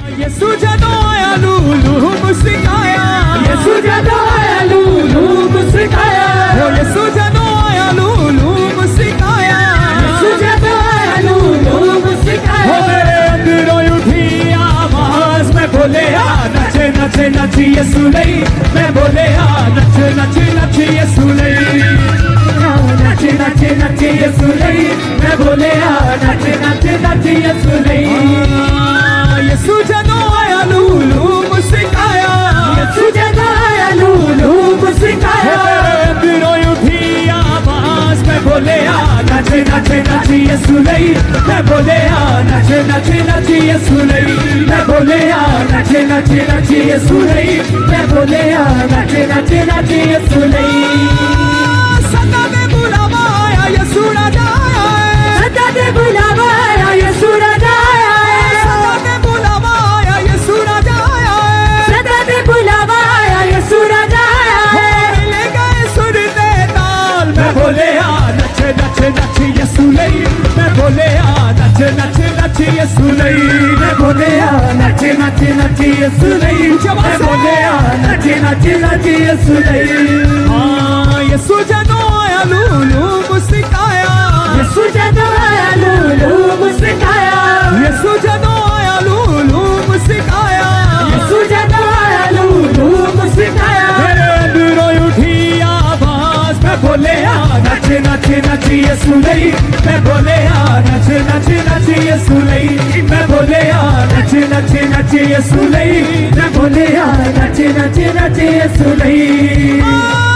यसू जदों आया लूलू मुस्काया, यसू जदों आया लूलू मुस्काया, यसू जदों आया लूलू मुस्काया, यसू जदों आया लूलू मुस्काया। मेरे अंदरों उठी आवाज मैं बोले नचे नचे नचे यसू नहीं, मैं बोले नचे नचे नचे यसू नहीं, नचे नचे नचे यसू नहीं, मैं बोले नचे नचे नचे यसू नहीं। यसू जदों आया लूलू मुस्काया, यसू जदों आया लूलू मुस्काया। अंदरों उठी आवाज मैं बोले नचे नचे नचे यसू नहीं, मैं बोले नचे नचे नचे यसू नहीं, मैं बोले नचे नचे नचे यसू नहीं, मैं बोले नचे नचे नचे यसू नहीं। सदा दे बुलावा आया यसू राजा आया है, सदा दे बुलावा आया यसू राजा आया है, सदा दे बुलावा आया यसू राजा आया है, सदा दे बुलावा आया यसू राजा आया है। ले गए सुर दे ताल मैं बोले नचे नचे नचे यसू नहीं, मैं बोले नचे नचे नचे यसू नहीं, मैं बोले नचे नचे नचे यसू नहीं, मैं बोले नचे नचे नचे यसू नहीं। हाँ यसू जदों आया लूलू मुस्काया, यसू जदों आया लूलू मुस्काया, यसू जदों आया लूलू मुस्काया, यसू जदों आया लूलू मुस्काया। मेरे अंदरों उठी आवाज मैं बोले नचे नचे नचे यसू नहीं, मैं बोले नचे नचे नचे यसू नहीं, मैं बोले नचे नचे नचे यसू नहीं, मैं बोले नचे नचे नचे यसू नहीं।